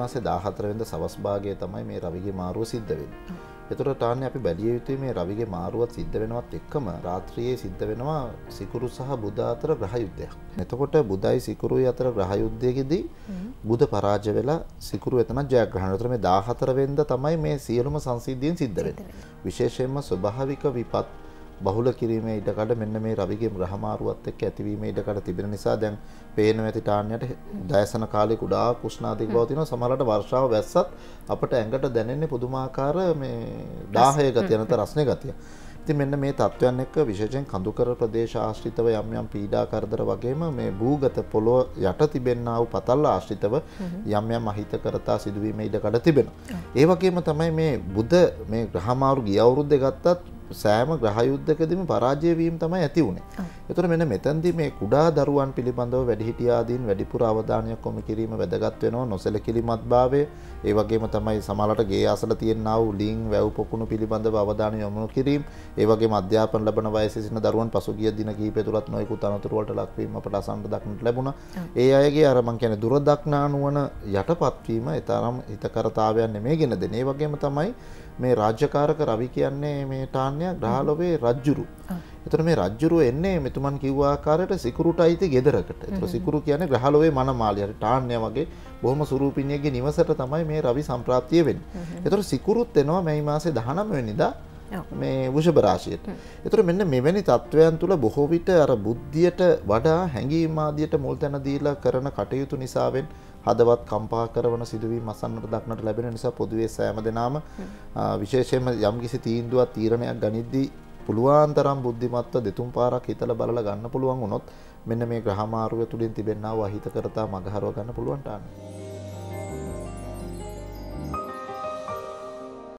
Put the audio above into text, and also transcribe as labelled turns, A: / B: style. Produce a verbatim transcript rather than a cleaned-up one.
A: මාසේ දාහතර වෙනිදා සවස් භාගයේ තමයි මේ රවිගේ මාරුව සිද්ධ වෙන්නේ. ඒතර තාන්නේ අපි බැලිය යුතුයි මේ රවිගේ මාරුවත් සිද්ධ වෙනවත් එක්කම රාත්‍රියේ සිද්ධ වෙනවා සිකුරු සහ බුධ අතර ග්‍රහ යුද්ධයක්. එතකොට බුධයි සිකුරුයි අතර ග්‍රහ යුද්ධයේදී බුධ පරාජය වෙලා සිකුරු එතන ජයග්‍රහණය. ඒතර මේ දාහතර වෙනිදා තමයි මේ සියලුම සංසිද්ධීන් සිද්ධ වෙන්නේ. විශේෂයෙන්ම ස්වභාවික විපත් බහුල කිරීමේ ඉඩකඩ මෙන්න මේ රවිගේ ග්‍රහ මාරුවත් එක්ක ඇතිවීමේ ඉඩකඩ තිබෙන නිසා දැන් පේනවා ඇති ටාන්නයට දයසන කාලේ කුඩා කුෂ්ණාදික බව තියෙනවා. සමහරවිට වර්ෂාව වැස්සත් අපට ඇඟට දැනෙන්නේ පුදුමාකාර මේ දාහය ගතිය නැත්නම් රස්නේ ගතිය. ඉතින් මෙන්න මේ තත්වයන් එක්ක විශේෂයෙන් කඳුකර ප්‍රදේශ ආශ්‍රිතව යම් යම් පීඩා කරදර වගේම මේ භූගත පොළොව යට තිබෙනා වූ පතල් ආශ්‍රිතව යම් යම් අහිතකරතා සිදුවීමේ ඉඩකඩ තිබෙනවා. ඒ වගේම තමයි මේ බුධ මේ ග්‍රහ මාරු ගිය අවුරුද්දේ ගත්තත් සෑම ග්‍රහ යුද්ධකදීම පරාජය වීම තමයි ඇති වුනේ. ඒතර මෙන්න මෙතනදී මේ කුඩා දරුවන් පිළිබඳව වැඩිහිටියාදීන් වැඩිපුර අවධානයක් යොමු කිරීම වැදගත් වෙනවා. නොසැලකිලිමත් භාවය, ඒ වගේම තමයි සමහරවිට ගේ අසල තියෙනා වූ ලිං වැව් පොකුණු පිළිබඳව අවධානය යොමු කිරීම, ඒ වගේම අධ්‍යාපන ලැබන වයසේ සිටින දරුවන් පසුගිය දින කිහිපය තුලත් නොයෙකුත් අනතුරු වලට ලක්වීම අපට අසන්නට දක්නට ලැබුණා. ඒ අයගේ අර මං කියන්නේ දුර දක්නානුවන යටපත් වීම ඒ තරම් හිතකරතාවයක් නෙමෙයි ගෙන දෙන්නේ. ඒ වගේම තමයි මේ රාජ්‍යකාරක රවි කියන්නේ මේ ටාන්‍ය ග්‍රහලෝකයේ රජ්ජුරු. ඒතර මේ රජ්ජුරුව එන්නේ මෙතුමන් කිව්ව ආකාරයට සිකුරුට අයිති ගෙදරකට. ඒතර සිකුරු කියන්නේ ග්‍රහලෝකයේ මනමාලිය. ටාන්‍ය වගේ බොහොම සුරූපිනියගේ නිවසට තමයි මේ රවි සම්ප්‍රාප්තිය වෙන්නේ. ඒතර සිකුරුත් එනවා මේ මාසේ දහනව වෙනිදා මේ වෘෂභ රාශියට. ඒතර මෙන්න මෙවැනි තත්වයන් තුල බොහෝ විට අර බුද්ධියට වඩා හැඟීම් ආදියට මුල් තැන දීලා කරන කටයුතු නිසාවෙන් හදවත් කම්පා කරන සිදුවීම් අසන්නට දක්නට ලැබෙන නිසා පොදුවේ සෑම දෙනාම විශේෂයෙන්ම යම්කිසි තීන්දුවක් තීරණයක් ගනිද්දී පුළුවන් තරම් බුද්ධිමත්ව දෙතුන් පාරක් හිතලා බලලා ගන්න පුළුවන් වුණොත් මෙන්න මේ ග්‍රහ මාරුව තුලින් තිබෙනා වූ අහිතකරතා මගහරව ගන්න පුළුවන් ටාන.